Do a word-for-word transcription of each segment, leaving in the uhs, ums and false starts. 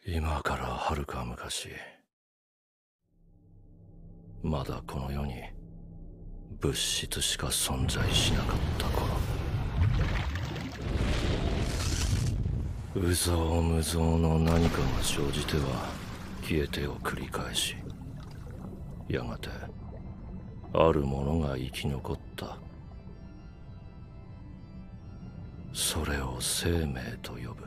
今からはるか昔、まだこの世に物質しか存在しなかった頃、有象無象の何かが生じては消えてを繰り返し、やがてあるものが生き残った。それを生命と呼ぶ。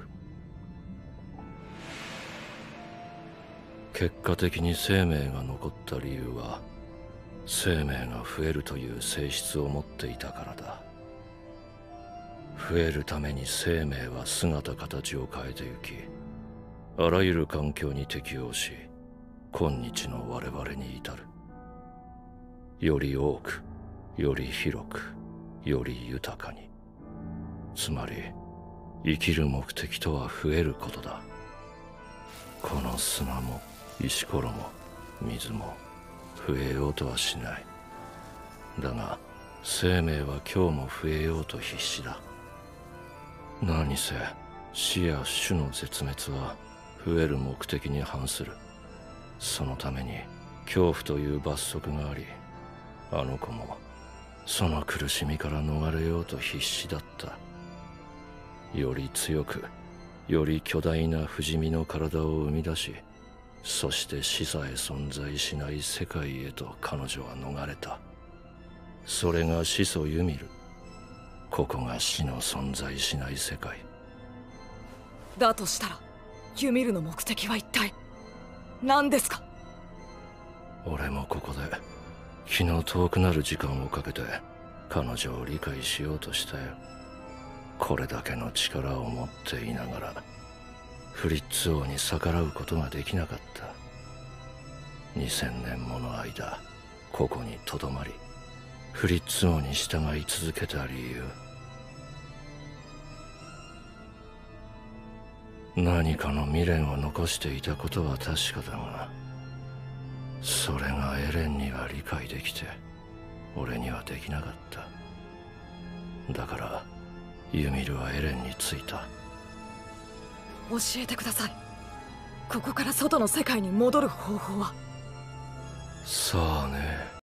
結果的に生命が残った理由は、生命が増えるという性質を持っていたからだ。増えるために生命は姿形を変えてゆき、あらゆる環境に適応し、今日の我々に至る。より多く、より広く、より豊かに。つまり、生きる目的とは増えることだ。この砂も石ころも水も増えようとはしない。だが生命は今日も増えようと必死だ。何せ死や種の絶滅は増える目的に反する。そのために恐怖という罰則があり、あの子もその苦しみから逃れようと必死だった。より強く、より巨大な不死身の体を生み出し、そして死さえ存在しない世界へと彼女は逃れた。それが始祖ユミル。ここが死の存在しない世界。 だとしたらユミルの目的は一体何ですか？ 俺もここで気の遠くなる時間をかけて彼女を理解しようとしたよ。これだけの力を持っていながらフリッツ王に逆らうことができなかった。にせんねんもの間ここにとどまり、フリッツ王に従い続けた理由、何かの未練を残していたことは確かだが、それがエレンには理解できて俺にはできなかった。だからユミルはエレンについた。 教えてください。ここから外の世界に戻る方法は。 さあね。